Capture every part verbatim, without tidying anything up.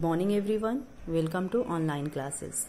Morning everyone, welcome to online classes.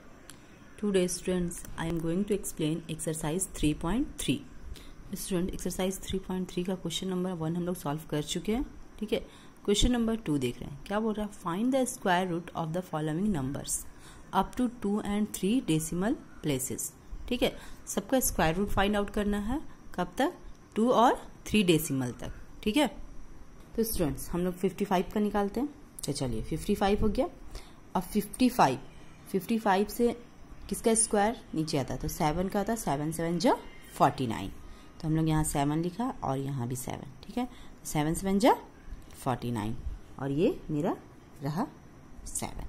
Today students, I am going to explain exercise three point three. Student exercise three point three का question number one हम लोग solve कर चुके हैं. ठीक है, question number two देख रहे हैं. क्या बोल रहा है? Find the square root of the following numbers up to two and three decimal places. ठीक है, सबका स्क्वायर रूट फाइंड आउट करना है. कब तक? टू और थ्री डेसिमल तक. ठीक है, तो स्टूडेंट्स हम लोग फिफ्टी फाइव का निकालते हैं. अच्छा चलिए, फिफ्टी फाइव हो गया. अब फिफ्टी फाइव फिफ्टी फाइव से किसका स्क्वायर नीचे आता है? तो सेवन का आता है. सेवन सेवन जा फोर्टी नाइन. तो हम लोग यहाँ सेवन लिखा और यहाँ भी सेवन. ठीक है, सेवन सेवन जा फोर्टी नाइन और ये मेरा रहा सेवन.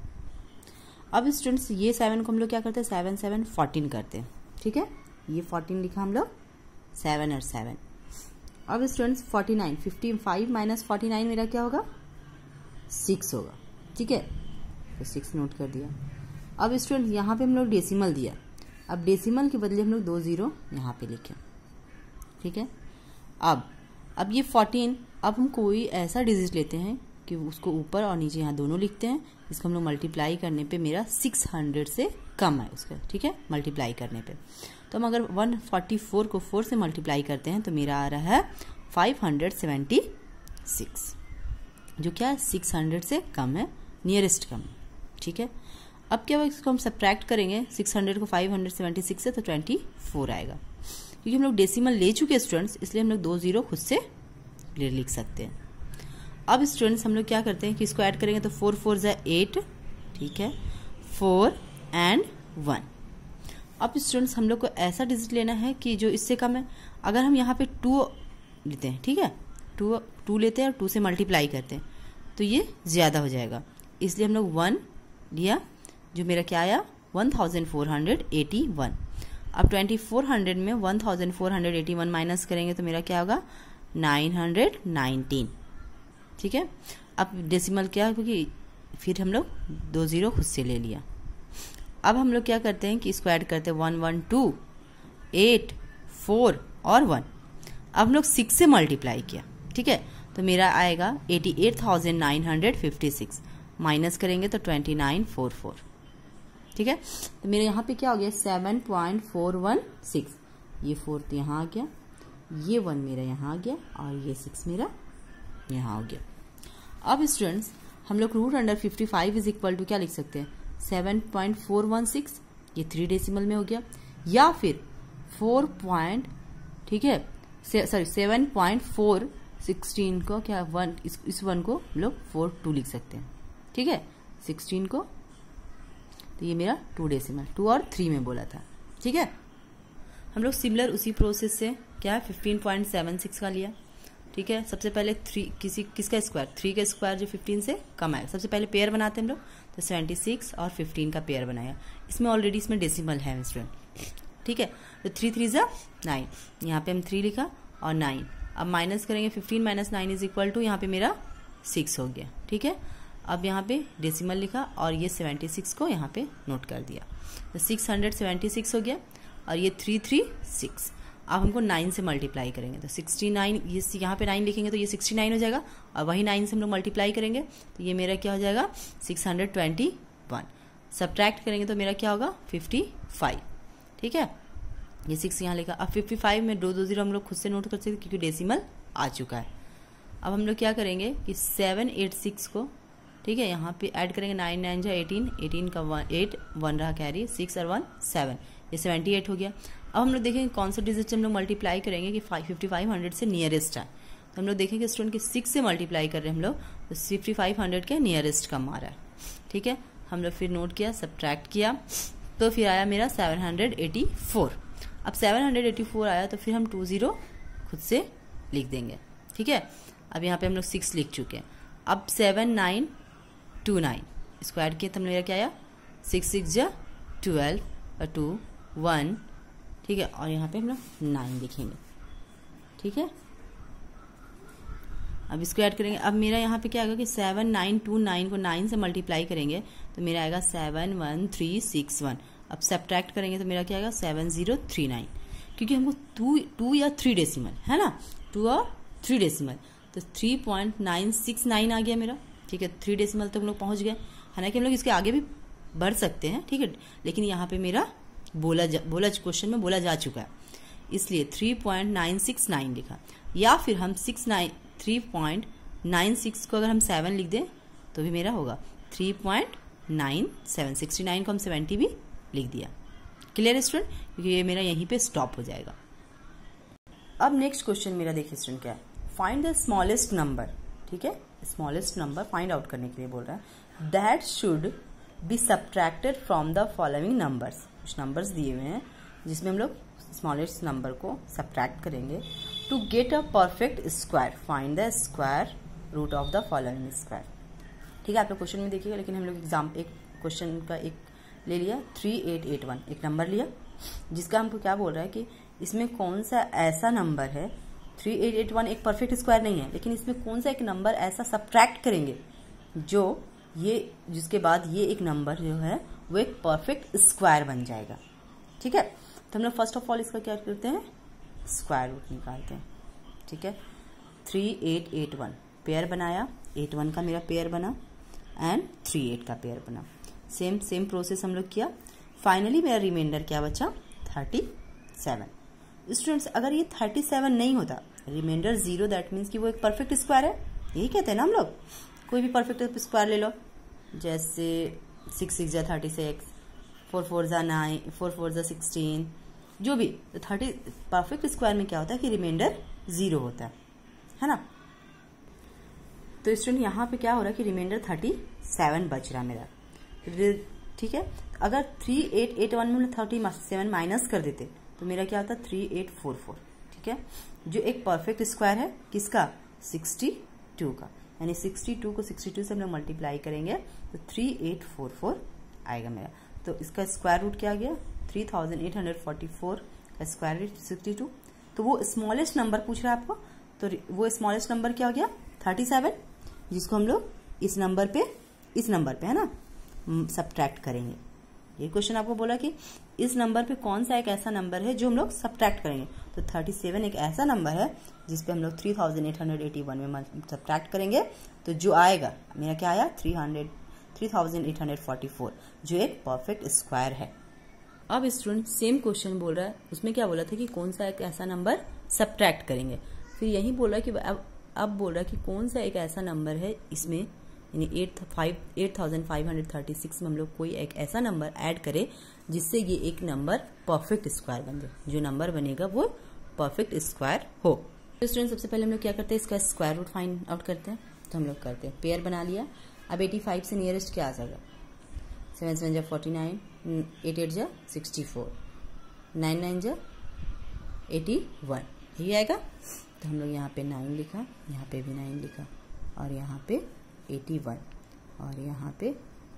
अब स्टूडेंट्स ये सेवन को हम लोग क्या करते हैं? सेवन सेवन फोर्टीन करते हैं. ठीक है, ये फोर्टीन लिखा हम लोग, सेवन और सेवन. अब students forty nine fifty five minus forty nine मेरा क्या होगा? सिक्स होगा. ठीक है, तो सिक्स नोट कर दिया. अब स्टूडेंट यहाँ पे हम लोग डेसिमल दिया. अब डेसिमल के बदले हम लोग दो जीरो यहाँ पे लिखे. ठीक है, अब अब ये फोर्टीन, अब हम कोई ऐसा डिजिट लेते हैं कि उसको ऊपर और नीचे यहाँ दोनों लिखते हैं. इसको हम लोग मल्टीप्लाई करने पे मेरा सिक्स हंड्रेड से कम है उसका. ठीक है, मल्टीप्लाई करने पे तो हम अगर वन फोर्टी फोर को फोर से मल्टीप्लाई करते हैं तो मेरा आ रहा है फाइव हंड्रेड सेवेंटी सिक्स, जो क्या है सिक्स हंड्रेड से कम है, नियरेस्ट कम है. ठीक है, अब क्या होगा? इसको हम सब्ट्रैक्ट करेंगे सिक्स हंड्रेड को फाइव हंड्रेड सेवेंटी सिक्स से, तो ट्वेंटी फोर आएगा. क्योंकि हम लोग डेसिमल ले चुके हैं स्टूडेंट्स, इसलिए हम लोग दो जीरो खुद से लिख सकते हैं. अब स्टूडेंट्स हम लोग क्या करते हैं कि इसको ऐड करेंगे तो फोर फोर जा एट. ठीक है, फोर एंड वन. अब स्टूडेंट्स हम लोग को ऐसा डिजिट लेना है कि जो इससे कम है. अगर हम यहाँ पे टू लेते हैं, ठीक है, टू टू लेते हैं और टू से मल्टीप्लाई करते हैं तो ये ज़्यादा हो जाएगा, इसलिए हम लोग वन लिया, जो मेरा क्या आया? One thousand four hundred eighty one. अब ट्वेंटी फोर हंड्रेड में one thousand four hundred eighty one minus करेंगे तो मेरा क्या होगा? Nine hundred nineteen. ठीक है, अब डेसिमल क्या, क्योंकि फिर हम लोग दो जीरो खुद से ले लिया. अब हम लोग क्या करते हैं कि इसको ऐड करते हैं. One one two eight four और वन. अब हम लोग सिक्स से मल्टीप्लाई किया. ठीक है, तो मेरा आएगा eighty eight thousand nine hundred fifty six. Minus करेंगे तो ट्वेंटी नाइन फोर फोर. ठीक है, तो मेरे यहाँ पे क्या हो गया? Seven point four one six. ये फोर तो यहाँ आ गया, ये वन मेरा यहाँ आ गया और ये सिक्स मेरा यहाँ हो गया. अब स्टूडेंट्स हम लोग root under fifty five is equal to क्या लिख सकते हैं? Seven point four one six, ये थ्री डेसिमल में हो गया, या फिर फोर पॉइंट ठीक है sorry seven point four sixteen को क्या वन इस, इस वन को हम लोग फोर टू लिख सकते हैं. ठीक है, सिक्सटीन को, तो ये मेरा टू डेसिमल, टू और थ्री में बोला था. ठीक है, हम लोग सिमिलर उसी प्रोसेस से क्या है फिफ्टीन पॉइंट सेवन सिक्स का लिया. ठीक है, सबसे पहले थ्री किसी किसका स्क्वायर? थ्री का स्क्वायर जो फिफ्टीन से कम आएगा. सबसे पहले पेयर बनाते हैं हम लोग, तो सेवेंटी सिक्स और फिफ्टीन का पेयर बनाया. इसमें ऑलरेडी इसमें डेसिमल है स्टूडेंट. ठीक है, तो थ्री थ्री जा नाइन, यहाँ पे हम थ्री लिखा और नाइन. अब माइनस करेंगे, fifteen minus nine is equal to यहाँ पे मेरा सिक्स हो गया. ठीक है, अब यहाँ पे डेसिमल लिखा और ये सेवेंटी सिक्स को यहाँ पे नोट कर दिया, तो सिक्स हंड्रेड सेवेंटी सिक्स हो गया और ये थ्री थ्री सिक्स. अब हमको नाइन से मल्टीप्लाई करेंगे तो सिक्सटी नाइन, ये यहाँ पे नाइन लिखेंगे तो ये सिक्सटी नाइन हो जाएगा, और वही नाइन से हम लोग मल्टीप्लाई करेंगे तो ये मेरा क्या हो जाएगा? Six hundred twenty one. Subtract करेंगे तो मेरा क्या होगा? Fifty five. ठीक है, ये सिक्स यहाँ लिखा. अब फिफ्टी फाइव में दो दो जीरो हम लोग खुद से नोट कर सकते क्योंकि डेसिमल आ चुका है. अब हम लोग क्या करेंगे कि सेवन एट सिक्स को, ठीक है, यहाँ पे ऐड करेंगे. नाइन नाइन जा एटीन, एटीन का वन एट, वन रहा कैरी, सिक्स और वन सेवन, ये सेवेंटी एट हो गया. अब हम लोग देखेंगे कौन सा डिजिट से हम लोग मल्टीप्लाई करेंगे कि फिफ्टी फाइव हंड्रेड से नियरेस्ट है. तो हम लोग देखेंगे स्टूडेंट की सिक्स से मल्टीप्लाई कर रहे हैं हम लोग, तो फिफ्टी फाइव हंड्रेड के नियरेस्ट कम आ रहा है. ठीक है, हम लोग फिर नोट किया, सब्ट्रैक्ट किया, तो फिर आया मेरा सेवन हंड्रेड एटी फोर. अब सेवन हंड्रेड एटी फोर आया तो फिर हम टू जीरो खुद से लिख देंगे. ठीक है, अब यहाँ पे हम लोग सिक्स लिख चुके हैं. अब सेवन नाइन टू नाइन इसको ऐड किया तो मेरा क्या आया? सिक्स सिक्स जा ट्वेल्व और टू वन. ठीक है, और यहाँ पे हम लोग नाइन लिखेंगे. ठीक है, अब इसको ऐड करेंगे. अब मेरा यहाँ पे क्या आएगा कि सेवन नाइन टू नाइन को नाइन से मल्टीप्लाई करेंगे तो मेरा आएगा seven one three six one. अब सब्ट्रैक्ट करेंगे तो मेरा क्या आएगा? Seven zero three nine. क्योंकि हमको टू टू या थ्री डेसिमल है ना, टू और थ्री डेसिमल, तो three point nine six nine आ गया मेरा. ठीक है, थ्री डेसिमल तक हम लोग पहुंच गए। हालांकि हम लोग इसके आगे भी बढ़ सकते हैं, ठीक है, लेकिन यहाँ पे मेरा बोला जा बोला क्वेश्चन में बोला जा चुका है, इसलिए three point nine six nine लिखा। या फिर हम six nine three point nine six को अगर हम सेवन लिख दें तो भी मेरा होगा three point nine seven. Sixty nine को हम सेवेंटी भी लिख दिया। क्लियर स्टूडेंट, क्योंकि ये मेरा यहीं पे स्टॉप हो जाएगा। अब नेक्स्ट क्वेश्चन मेरा देखिए स्टूडेंट क्या है, फाइंड द स्मॉलेस्ट नंबर। ठीक है, स्मॉलेस्ट नंबर फाइंड आउट करने के लिए बोल रहा है, that should be subtracted from the following numbers. कुछ नंबर्स दिए हुए हैं जिसमें हम लोग स्मॉलेस्ट नंबर को सब्ट्रैक्ट करेंगे to get a perfect square. Find the square root of the following square. ठीक है, आप लोग क्वेश्चन में देखिएगा, लेकिन हम लोग एग्जाम एक क्वेश्चन का एक ले लिया थ्री एट एट वन, एक नंबर लिया जिसका हमको क्या बोल रहा है कि इसमें कौन सा ऐसा नंबर है, थ्री एट एट वन एक परफेक्ट स्क्वायर नहीं है, लेकिन इसमें कौन सा एक नंबर ऐसा सब्ट्रैक्ट करेंगे जो ये जिसके बाद ये एक नंबर जो है वो एक परफेक्ट स्क्वायर बन जाएगा। ठीक है, तो हम लोग फर्स्ट ऑफ ऑल इसका क्या करते हैं, स्क्वायर रूट निकालते हैं। ठीक है, three eight eight one pair बनाया, एट वन का मेरा पेयर बना एंड थ्री एट का पेयर बना। सेम सेम प्रोसेस हम लोग किया। फाइनली मेरा रिमाइंडर क्या बचा, थर्टी सेवन। स्टूडेंट्स, अगर ये थर्टी सेवन नहीं होता, रिमाइंडर जीरो, दैट मीन्स कि वो एक परफेक्ट स्क्वायर है। यही कहते हैं ना हम लोग, कोई भी परफेक्ट स्क्वायर ले लो, जैसे सिक्स सिक्स जा थर्टी सिक्स, फोर फोर जा नाइन, फोर फोर जा सिक्सटीन, जो भी। तो थर्टी परफेक्ट स्क्वायर में क्या होता है कि रिमाइंडर जीरो होता है, है ना। तो स्टूडेंट यहाँ पे क्या हो रहा है कि रिमाइंडर थर्टी सेवन बच रहा मेरा। ठीक है, अगर थ्री एट एट वन में थर्टी सेवन माइनस कर देते तो मेरा क्या होता, थ्री एट फोर फोर। ठीक है, जो एक परफेक्ट स्क्वायर है किसका, सिक्सटी टू का, यानी सिक्सटी टू को सिक्सटी टू से हम लोग मल्टीप्लाई करेंगे तो थ्री एट फोर फोर आएगा मेरा। तो इसका स्क्वायर रूट क्या आ गया, three thousand eight hundred forty four का स्क्वायर रूट सिक्सटी टू। तो वो स्मॉलेस्ट नंबर पूछ रहा है आपको, तो वो स्मॉलेस्ट नंबर क्या हो गया, थर्टी सेवन, जिसको हम लोग इस नंबर पे इस नंबर पे है ना सब्ट्रैक्ट करेंगे। ये क्वेश्चन आपको बोला कि इस नंबर पे कौन सा एक ऐसा नंबर है जो हम लोग सब्ट्रैक्ट करेंगे। तो थर्टी सेवन एक ऐसा नंबर है जिसपे हम लोग three thousand eight hundred eighty one में सब्ट्रैक्ट करेंगे, तो जो आएगा मेरा क्या आया, three hundred three thousand eight hundred forty four, जो एक परफेक्ट स्क्वायर है। अब स्टूडेंट सेम क्वेश्चन बोल रहा है, उसमें क्या बोला था कि कौन सा एक ऐसा नंबर सब्ट्रैक्ट करेंगे, फिर यही बोल रहा है कि अब अब बोल रहा है कि कौन सा एक ऐसा नंबर है इसमें, यानी eight five eight thousand five hundred thirty six में हम लोग कोई एक ऐसा नंबर ऐड करें जिससे ये एक नंबर परफेक्ट स्क्वायर बन जाए, जो नंबर बनेगा वो परफेक्ट स्क्वायर हो। तो स्टूडेंट सबसे पहले हम लोग क्या करते हैं, इसका स्क्वायर रूट फाइंड आउट करते हैं। तो हम लोग करते हैं, पेयर बना लिया। अब एटी फाइव से नियरेस्ट क्या आ जाएगा, सेवन सेवन जा फोर्टी नाइन, एट एट जा सिक्सटी फोर, नाइन नाइन जा एटी वन, यही आएगा। तो हम लोग यहाँ पे नाइन लिखा, यहाँ पे भी नाइन लिखा, और यहाँ पे एटी वन, और यहाँ पे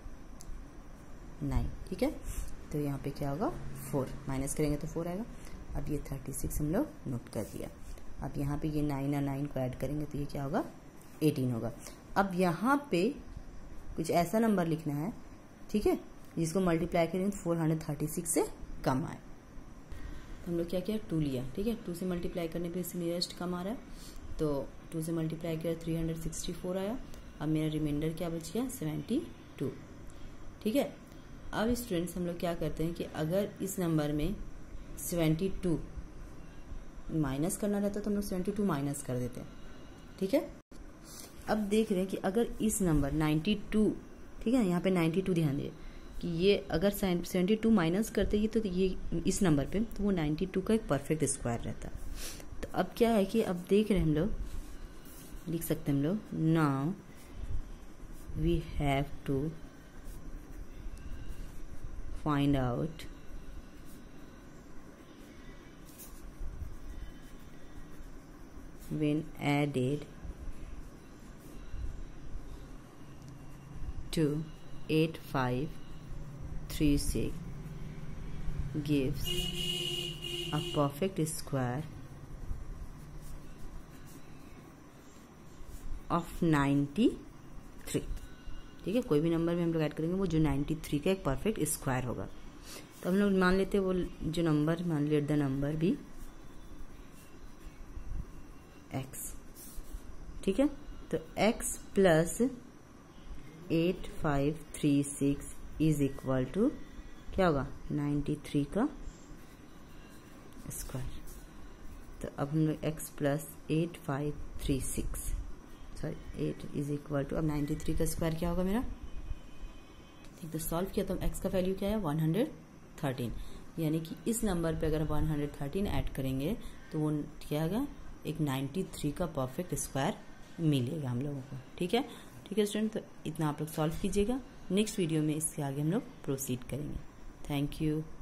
नाइन। ठीक है, तो यहाँ पे क्या होगा, फोर, माइनस करेंगे तो फोर आएगा। अब ये थर्टी सिक्स हम लोग नोट कर दिया। अब यहाँ पे ये नाइन और नाइन को ऐड करेंगे तो ये क्या होगा, एटीन होगा। अब यहाँ पे कुछ ऐसा नंबर लिखना है, ठीक है, जिसको मल्टीप्लाई करेंगे तो फोर हंड्रेड थर्टी सिक्स से कम आए। तो हम लोग क्या किया, टू लिया। ठीक है, टू से मल्टीप्लाई करने पे इससे नियरेस्ट कम आ रहा है, तो टू से मल्टीप्लाई किया थ्री हंड्रेड सिक्सटी फोर आया। अब मेरा रिमाइंडर क्या बच गया, सेवेंटी टू। ठीक है, अब स्टूडेंट्स हम लोग क्या करते हैं कि अगर इस नंबर में सेवेंटी टू माइनस करना रहता है तो हम लोग सेवेंटी टू माइनस कर देते हैं। ठीक है, अब देख रहे हैं कि अगर इस नंबर नाइन्टी टू, ठीक है, यहाँ पे नाइन्टी टू ध्यान दिए कि ये अगर सेवेंटी टू माइनस करते ये तो ये इस नंबर पे, तो वो नाइन्टी टू का एक परफेक्ट स्क्वायर रहता। तो अब क्या है कि अब देख रहे हैं हम लोग, लिख सकते हैं हम लोग, now we have to find out when added to eight five three six gives a perfect square of ninety-three। ठीक है, कोई भी नंबर में हम लोग ऐड करेंगे वो जो नाइन्टी थ्री का एक परफेक्ट स्क्वायर होगा। तो हम लोग मान लेते हैं वो जो नंबर, मान लेट द नंबर भी x। ठीक है, तो x plus eight five three six is equal to क्या होगा, नाइन्टी थ्री का स्क्वायर। तो अब हम लोग x plus eight five three six sorry eight is equal to, अब नाइन्टी थ्री का स्क्वायर क्या होगा मेरा, ठीक। तो सॉल्व किया तो एक्स का वैल्यू क्या है, वन हंड्रेड थर्टीन। यानी कि इस नंबर पे अगर वन हंड्रेड थर्टीन ऐड करेंगे तो वो क्या होगा, एक नाइन्टी थ्री का परफेक्ट स्क्वायर मिलेगा हम लोगों को। ठीक है ठीक है स्टूडेंट, तो इतना आप लोग सॉल्व कीजिएगा। नेक्स्ट वीडियो में इसके आगे हम लोग प्रोसीड करेंगे। Thank you.